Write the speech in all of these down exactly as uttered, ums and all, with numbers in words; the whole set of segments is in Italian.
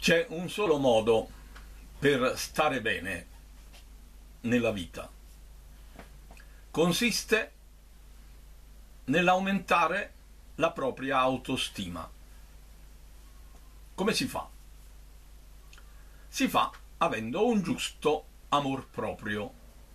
C'è un solo modo per stare bene nella vita. Consiste nell'aumentare la propria autostima. Come si fa? Si fa avendo un giusto amor proprio.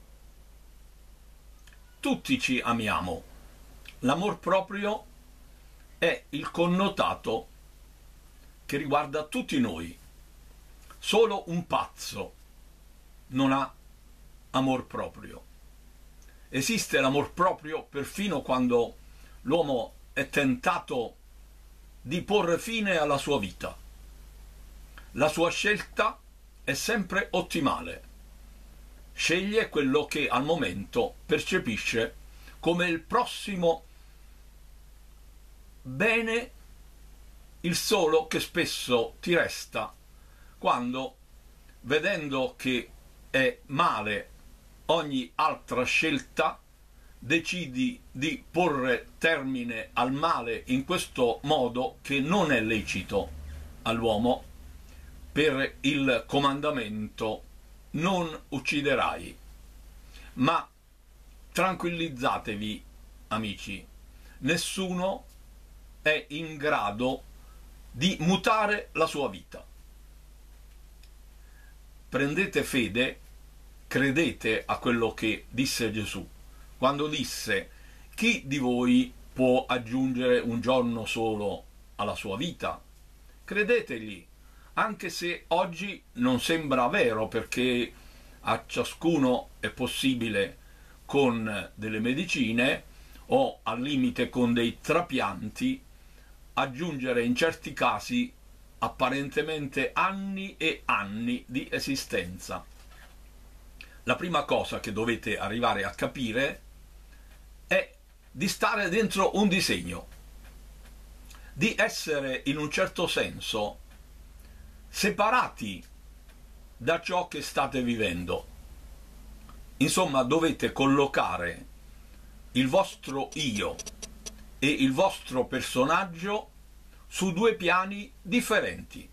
Tutti ci amiamo. L'amor proprio è il connotato che riguarda tutti noi. Solo un pazzo non ha amor proprio. Esiste l'amor proprio perfino quando l'uomo è tentato di porre fine alla sua vita. La sua scelta è sempre ottimale. Sceglie quello che al momento percepisce come il prossimo bene, il solo che spesso ti resta quando, vedendo che è male ogni altra scelta, decidi di porre termine al male in questo modo che non è lecito all'uomo per il comandamento non ucciderai. Ma tranquillizzatevi, amici, nessuno è in grado di mutare la sua vita. Prendete fede, credete a quello che disse Gesù, quando disse: chi di voi può aggiungere un giorno solo alla sua vita? Credetegli, anche se oggi non sembra vero, perché a ciascuno è possibile con delle medicine o al limite con dei trapianti aggiungere in certi casi apparentemente anni e anni di esistenza. La prima cosa che dovete arrivare a capire è di stare dentro un disegno, di essere in un certo senso separati da ciò che state vivendo. Insomma, dovete collocare il vostro io e il vostro personaggio su due piani differenti.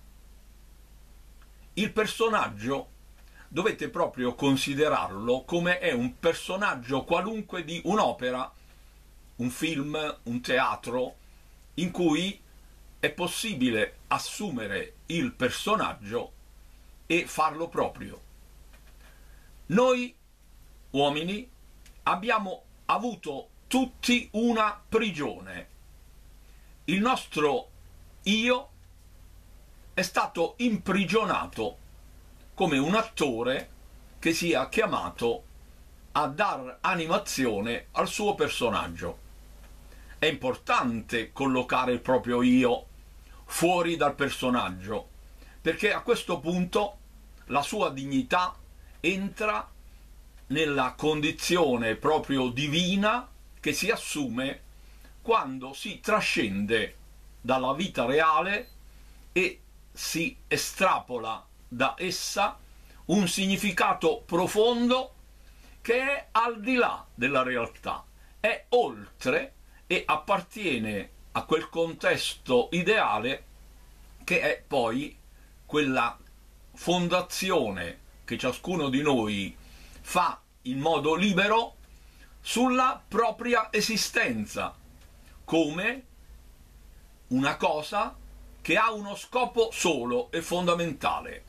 Il personaggio dovete proprio considerarlo come è un personaggio qualunque di un'opera, un film, un teatro, in cui è possibile assumere il personaggio e farlo proprio. Noi uomini abbiamo avuto tutti una prigione. Il nostro io è stato imprigionato come un attore che sia chiamato a dar animazione al suo personaggio. È importante collocare il proprio io fuori dal personaggio, perché a questo punto la sua dignità entra nella condizione proprio divina che si assume quando si trascende dalla vita reale e si estrapola da essa un significato profondo che è al di là della realtà, è oltre e appartiene a quel contesto ideale che è poi quella fondazione che ciascuno di noi fa in modo libero sulla propria esistenza, come una cosa che ha uno scopo solo e fondamentale: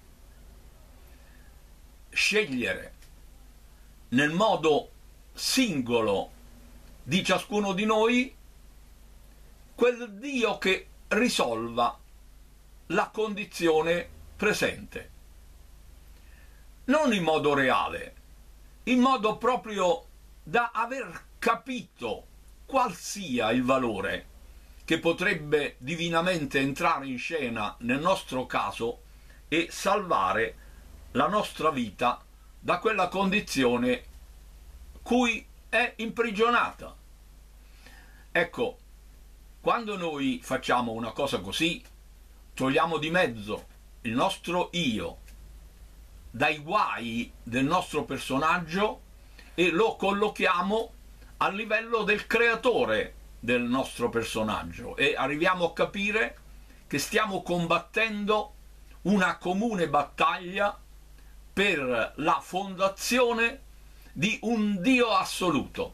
scegliere nel modo singolo di ciascuno di noi quel Dio che risolva la condizione presente, non in modo reale, in modo proprio da aver capito qual sia il valore che potrebbe divinamente entrare in scena nel nostro caso e salvare la nostra vita da quella condizione cui è imprigionata. Ecco, quando noi facciamo una cosa così, togliamo di mezzo il nostro io dai guai del nostro personaggio e lo collochiamo a livello del creatore del nostro personaggio e arriviamo a capire che stiamo combattendo una comune battaglia per la fondazione di un Dio assoluto.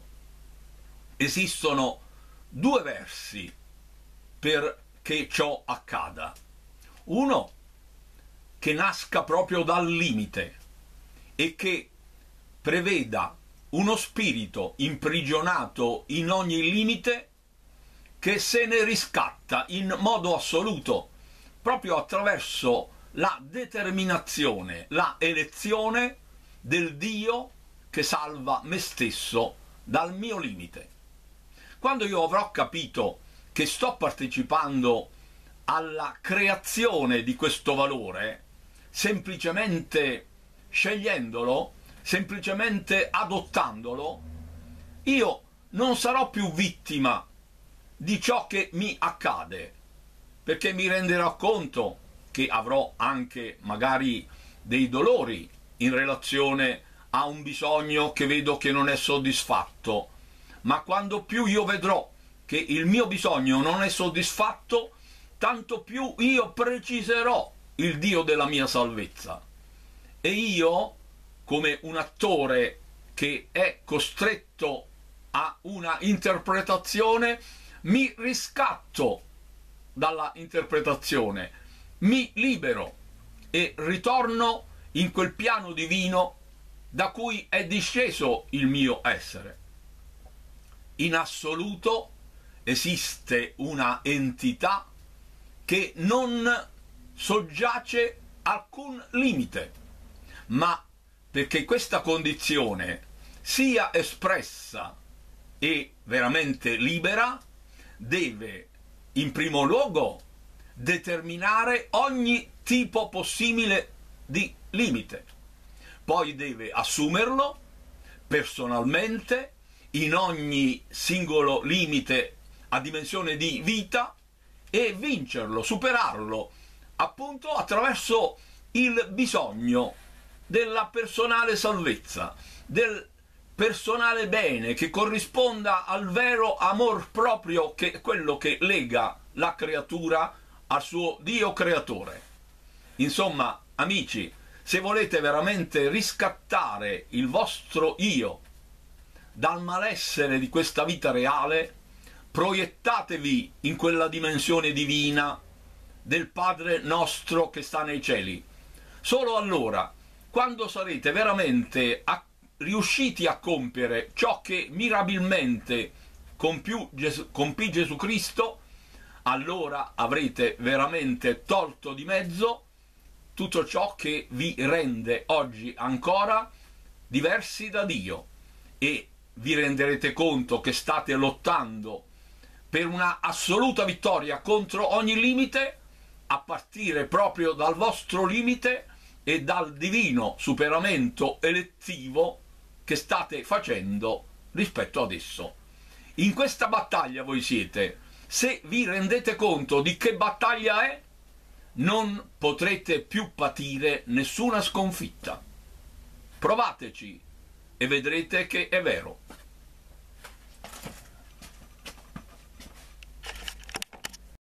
Esistono due versi perché ciò accada. Uno che nasca proprio dal limite e che preveda uno spirito imprigionato in ogni limite che se ne riscatta in modo assoluto proprio attraverso la determinazione, la elezione del Dio che salva me stesso dal mio limite. Quando io avrò capito che sto partecipando alla creazione di questo valore, semplicemente scegliendolo, semplicemente adottandolo, io non sarò più vittima di ciò che mi accade, perché mi renderò conto che avrò anche magari dei dolori in relazione a un bisogno che vedo che non è soddisfatto, ma quando più io vedrò che il mio bisogno non è soddisfatto, tanto più io preciserò il Dio della mia salvezza. E io, come un attore che è costretto a una interpretazione, mi riscatto dalla interpretazione, mi libero e ritorno in quel piano divino da cui è disceso il mio essere. In assoluto esiste una entità che non soggiace alcun limite, ma perché questa condizione sia espressa e veramente libera, deve in primo luogo determinare ogni tipo possibile di limite, poi deve assumerlo personalmente in ogni singolo limite a dimensione di vita e vincerlo, superarlo, appunto attraverso il bisogno della personale salvezza, del personale bene che corrisponda al vero amor proprio, che è quello che lega la creatura al suo Dio creatore. Insomma, amici, se volete veramente riscattare il vostro io dal malessere di questa vita reale, proiettatevi in quella dimensione divina del Padre nostro che sta nei cieli. Solo allora, quando sarete veramente a, riusciti a compiere ciò che mirabilmente compiù Gesù, compì Gesù Cristo, allora avrete veramente tolto di mezzo tutto ciò che vi rende oggi ancora diversi da Dio, e vi renderete conto che state lottando per una assoluta vittoria contro ogni limite, a partire proprio dal vostro limite e dal divino superamento elettivo che state facendo rispetto ad esso. In questa battaglia voi siete. Se vi rendete conto di che battaglia è, non potrete più patire nessuna sconfitta. Provateci e vedrete che è vero.